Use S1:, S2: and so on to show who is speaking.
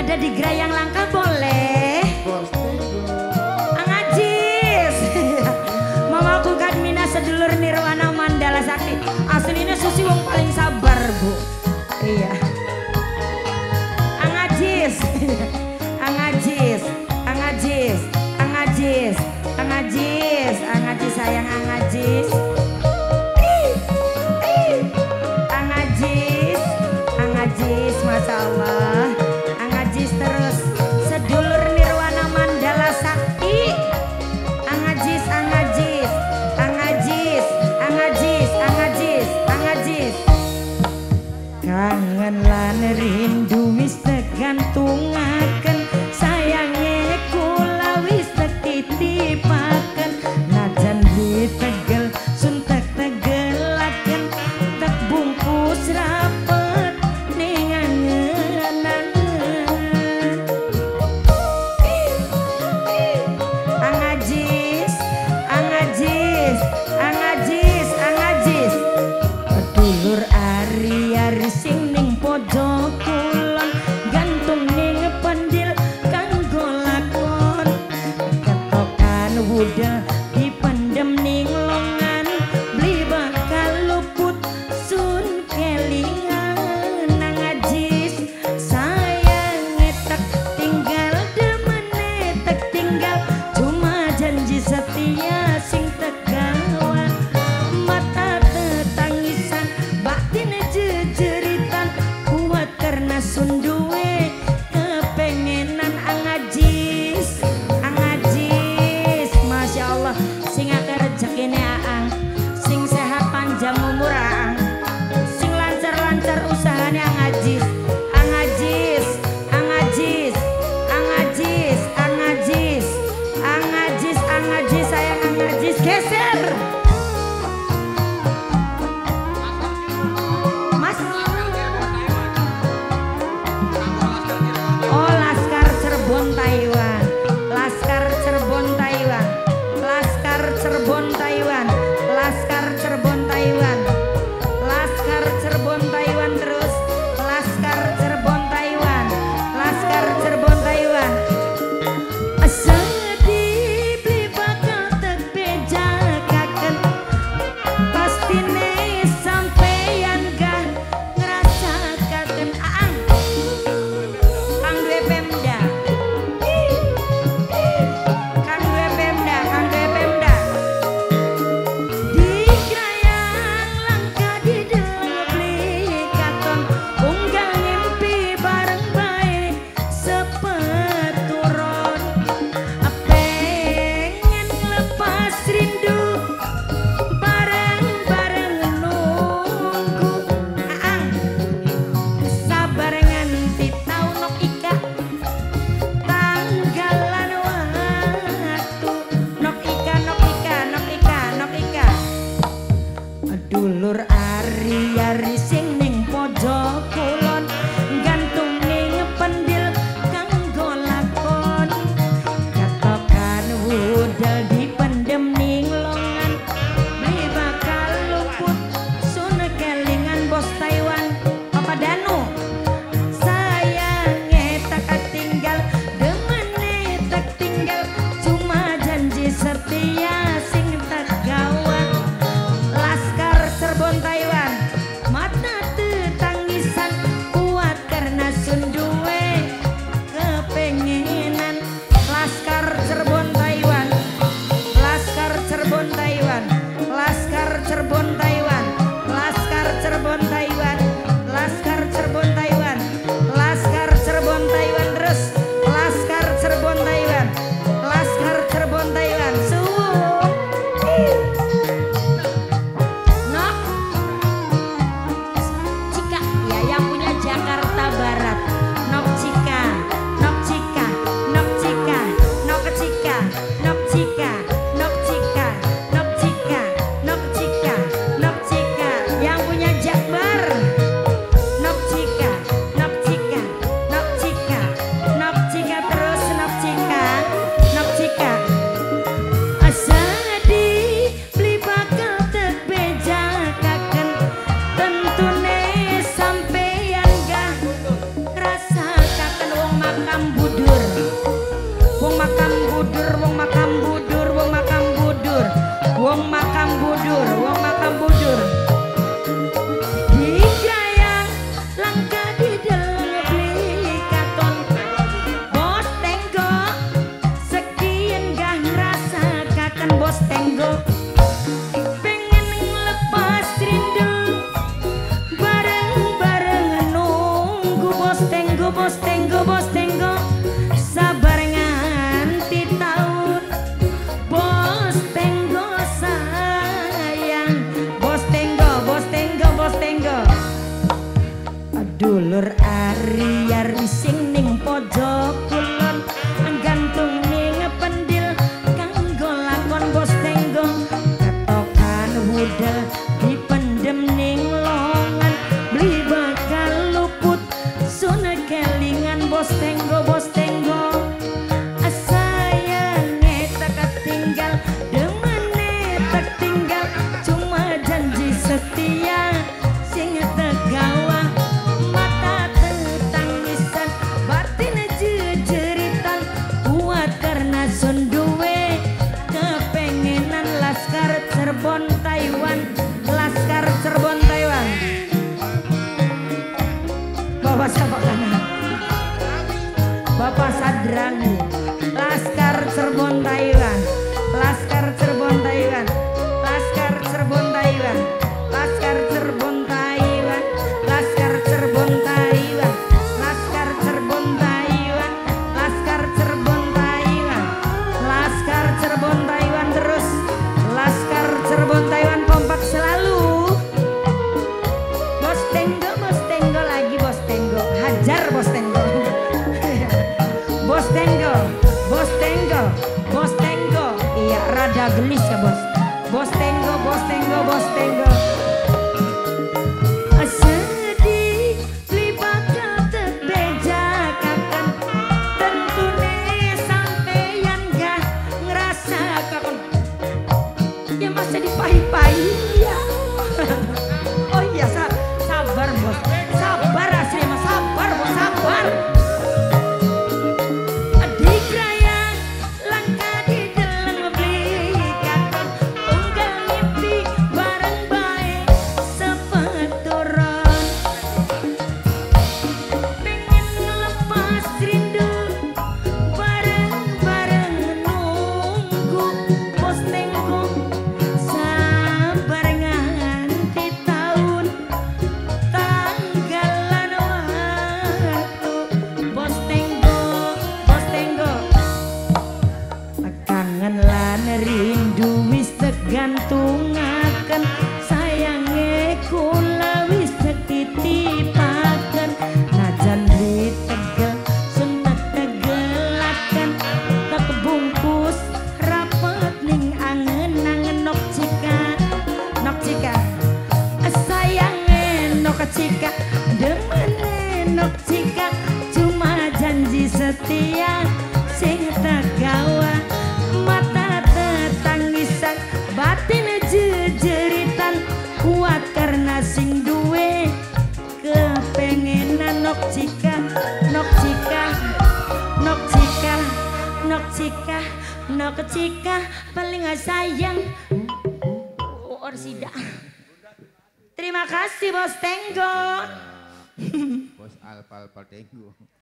S1: ada di Grayang Langka boleh. Angajis. Mama Kukat Mina sedulur Nirwana Mandala Sakti. Aslinya Susi wong paling sabar bu. Iya. Angajis. Angajis. Angajis. Angajis. Angajis. Angajis sayang Angajis. Angajis. Angajis Masya Allah. Angajis terus sedulur Nirwana Mandala Sakti. Angajis, Angajis, Angajis, Angajis, Angajis, Angajis. Kangen lan rindu wis tegantungaken, sayange kula wis tititipaken, najan ditegel suntek tegelaken, tek bungkus rapet ning angen-angen. Angajis, Angajis, Angajis, Angajis. Dulur ari-ari sing ning pojok kulon, gantung ning pendil kanggo lakon, ketokan wudel dipendem ning longan, beli bakal luput sun kelingan. Angajis sayang tak tinggal demene tak tinggal, cuma janji setia sing tegawa, mata tetangisan batin jejeritan, kuat karena sunduwe kepengenan. Angajis, Angajis Masya Allah sing akeh rezekine aang, sing sehat panjang umur aang, sing lancar-lancar usahane Angajis. Angajis, Angajis, Angajis, Angajis, Angajis, Angajis sayang Angajis. Geser Mas, sedulur ari-ari sing ning pojok kulon gantung ning pendil kanggo lakon bos tenggo ketokan budal dipendem ning longan beli bakal luput suna kelingan bos tenggo sayangnya tak ketinggal demene tak tinggal cuma janji setia sing tegawa mata tetangisan batin jejeritan kuat karena sunduwe kepengenan Laskar Cirebon Taiwan Bapak siapa kanan Bapak Sadrangu Laskar Cirebon Taiwan Laskar Cirebon Taiwan Laskar Cirebon Taiwan Laskar Cirebon Taiwan Laskar Cirebon Taiwan Laskar Cirebon Taiwan Laskar Cirebon Taiwan Laskar Cirebon Taiwan terus Laskar Cirebon Taiwan kompak selalu Bos Tenggo lagi Bos Tenggo hajar Bos Tenggo Bos Tenggo Bos Tenggo Bos Tenggo iya rada gelis ya Bos Bos Tenggo Bos Tenggo Bos Tenggo sedih beli bakal terbejakakan tentune sampeyan gak ngerasa kakon ya masa dipahi-pahi ya oh iya sabar Bos sabar asli mas sabar Bos sabar adik raya langka di dalam beli katon unggal mimpi bareng baik sepeturon pengen lepas rindu bareng-bareng nunggu Bos Tenggo sabar nganti tahun tanggalan waktu Bos Tenggo kangen lan rindu wis tegantungaken sayange kula wis dititipaken najan ditegel sun tegelaken tak bungkus rapet ning angen-angen nok cika sayange nok cika demene nok cika cuma janji setia sing tegawa mata tetangisan batin jejeritan kuat karena sing duwe kepengenan nok cika paling sayang Orsida. Terima kasih Bos Tenggo.
S2: Bos Alpal Tenggo.